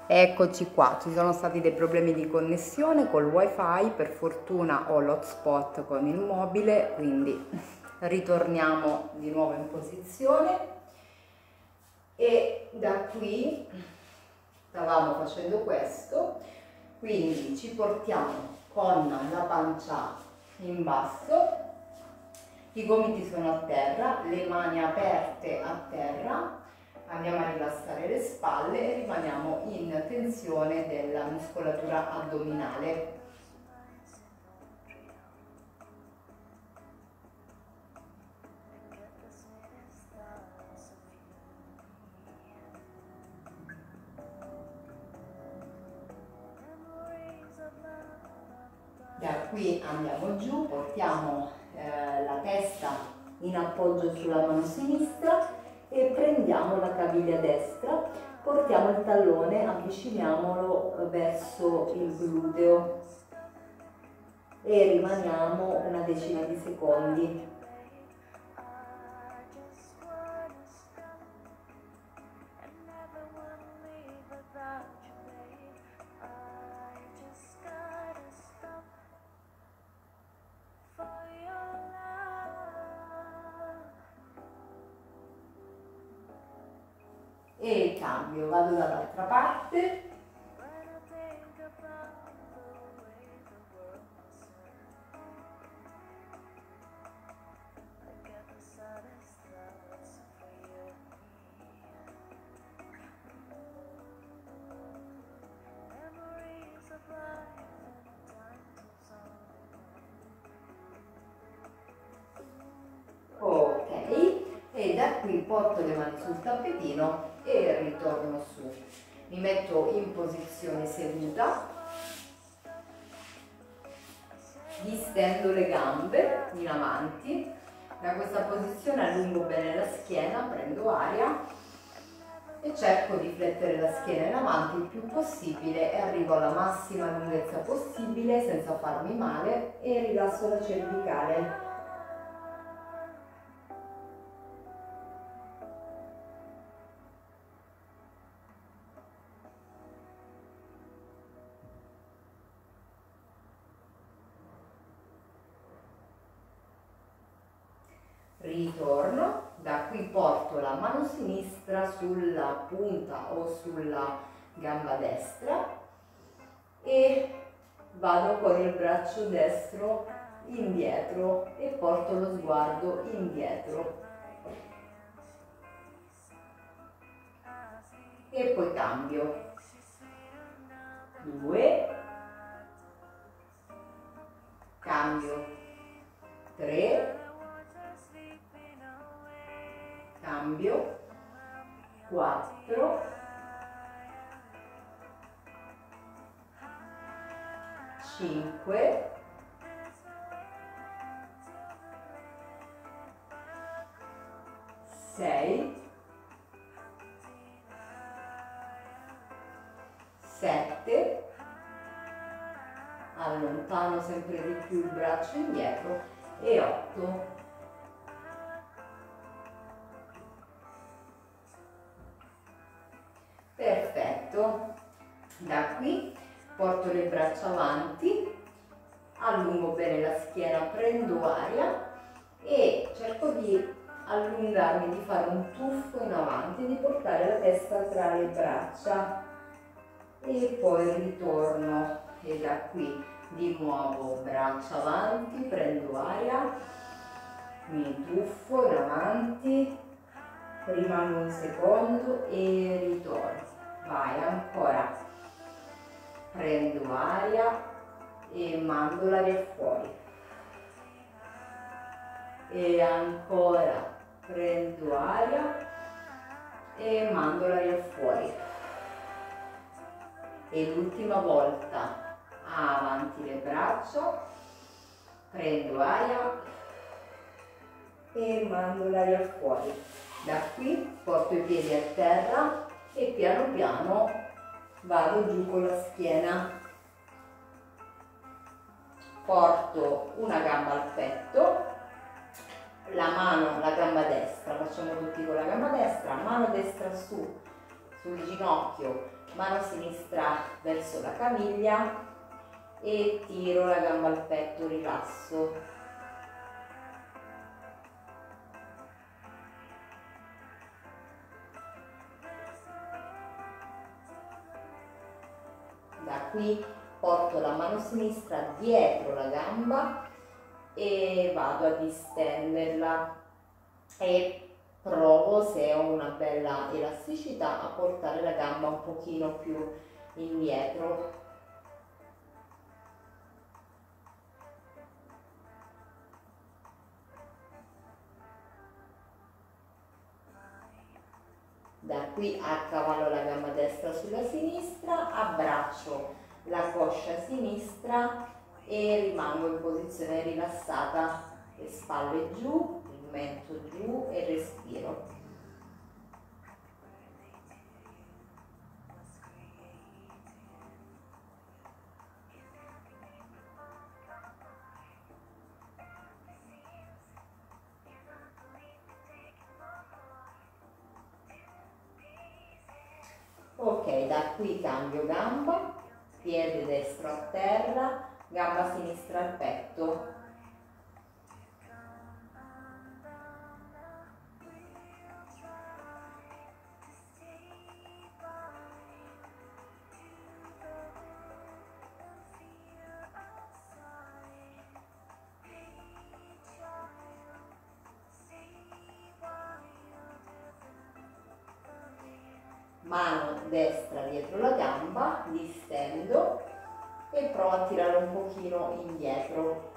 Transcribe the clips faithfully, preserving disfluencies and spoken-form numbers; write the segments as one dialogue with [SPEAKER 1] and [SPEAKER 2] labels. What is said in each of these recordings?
[SPEAKER 1] Eccoci qua, ci sono stati dei problemi di connessione col wifi, per fortuna ho l'hotspot con il mobile, quindi ritorniamo di nuovo in posizione e da qui stavamo facendo questo, quindi ci portiamo con la pancia in basso, i gomiti sono a terra, le mani aperte a terra. Andiamo a rilassare le spalle e rimaniamo in tensione della muscolatura addominale. Da qui andiamo giù, portiamo eh, la testa in appoggio sulla mano sinistra e prendiamo la caviglia destra, portiamo il tallone, avviciniamolo verso il gluteo e rimaniamo una decina di secondi. E cambio, vado dall'altra parte. Ok, e da qui porto le mani sul tappetino e ritorno su. Mi metto in posizione seduta, distendo le gambe in avanti, da questa posizione allungo bene la schiena, prendo aria e cerco di flettere la schiena in avanti il più possibile e arrivo alla massima lunghezza possibile senza farmi male e rilasso la cervicale. Ritorno, da qui porto la mano sinistra sulla punta o sulla gamba destra e vado con il braccio destro indietro e porto lo sguardo indietro e poi cambio. Due, cambio. Tre, cambio, quattro, cinque, sei, sette, allontano sempre di più il braccio indietro e otto. Perfetto, da qui porto le braccia avanti, allungo bene la schiena, prendo aria e cerco di allungarmi, di fare un tuffo in avanti, di portare la testa tra le braccia e poi ritorno e da qui di nuovo braccia avanti, prendo aria, mi tuffo in avanti, rimango un secondo e ritorno. Vai, ancora, prendo aria e mando l'aria fuori e ancora prendo aria e mando l'aria fuori e l'ultima volta avanti le braccia, prendo aria e mando l'aria fuori. Da qui porto i piedi a terra e piano piano vado giù con la schiena. Porto una gamba al petto, la mano, la gamba destra, facciamo tutti con la gamba destra, mano destra su, sul ginocchio, mano sinistra verso la caviglia e tiro la gamba al petto, rilasso. Da qui porto la mano sinistra dietro la gamba e vado a distenderla e provo, se ho una bella elasticità, a portare la gamba un pochino più indietro. Da qui accavallo la gamba destra sulla sinistra, abbraccio la coscia sinistra e rimango in posizione rilassata, le spalle giù, il mento giù e respiro. Ok, da qui cambio gamba, piede destro a terra, gamba sinistra al petto. Mano destra dietro la gamba, distendo e provo a tirare un pochino indietro.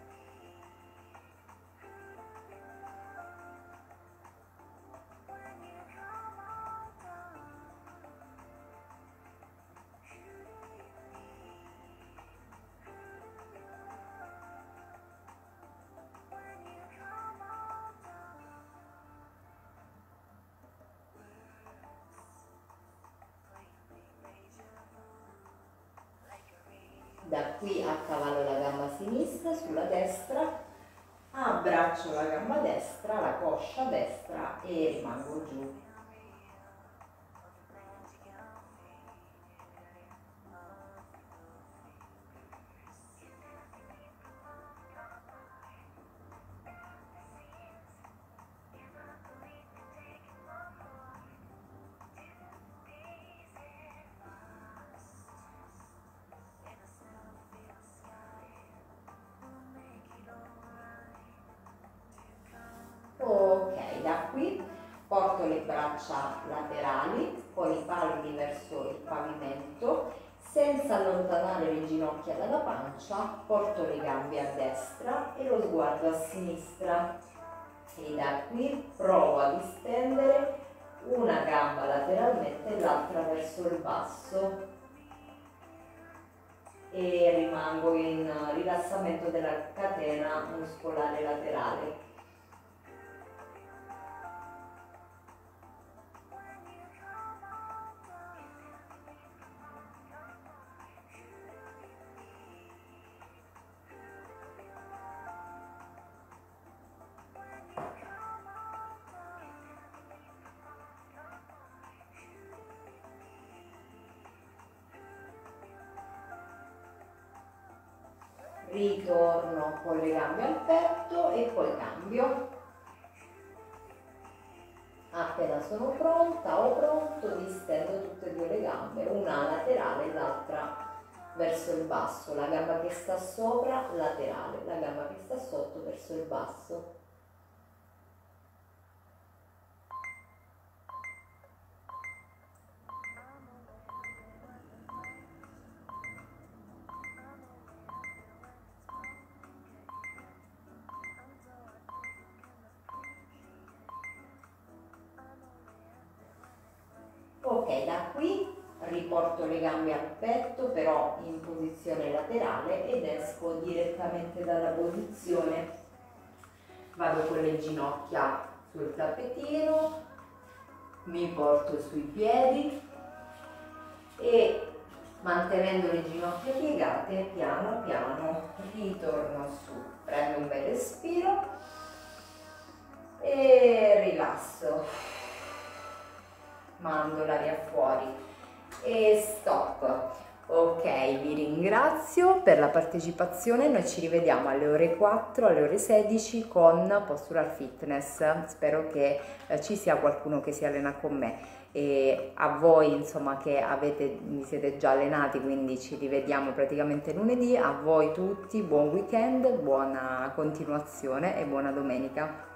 [SPEAKER 1] Da qui accavallo la gamba sinistra sulla destra, abbraccio la gamba destra, la coscia destra e rimango giù. Ok, da qui porto le braccia laterali con i palmi verso il pavimento, senza allontanare le ginocchia dalla pancia, porto le gambe a destra e lo sguardo a sinistra e da qui provo a distendere una gamba lateralmente e l'altra verso il basso e rimango in rilassamento della catena muscolare laterale. Ritorno con le gambe al petto e poi cambio. Appena sono pronta o pronto distendo tutte e due le gambe, una laterale e l'altra verso il basso, la gamba che sta sopra laterale, la gamba che sta sotto verso il basso. Ok, da qui riporto le gambe al petto, però in posizione laterale, ed esco direttamente dalla posizione. Vado con le ginocchia sul tappetino, mi porto sui piedi e mantenendo le ginocchia piegate, piano piano ritorno su. Prendo un bel respiro e rilasso. mando l'aria fuori e stop. Ok, vi ringrazio per la partecipazione, noi ci rivediamo alle ore quattro, alle ore sedici con Postural Fitness. Spero che eh, ci sia qualcuno che si allena con me. E a voi insomma che avete, vi siete già allenati, quindi ci rivediamo praticamente lunedì. A voi tutti buon weekend, buona continuazione e buona domenica.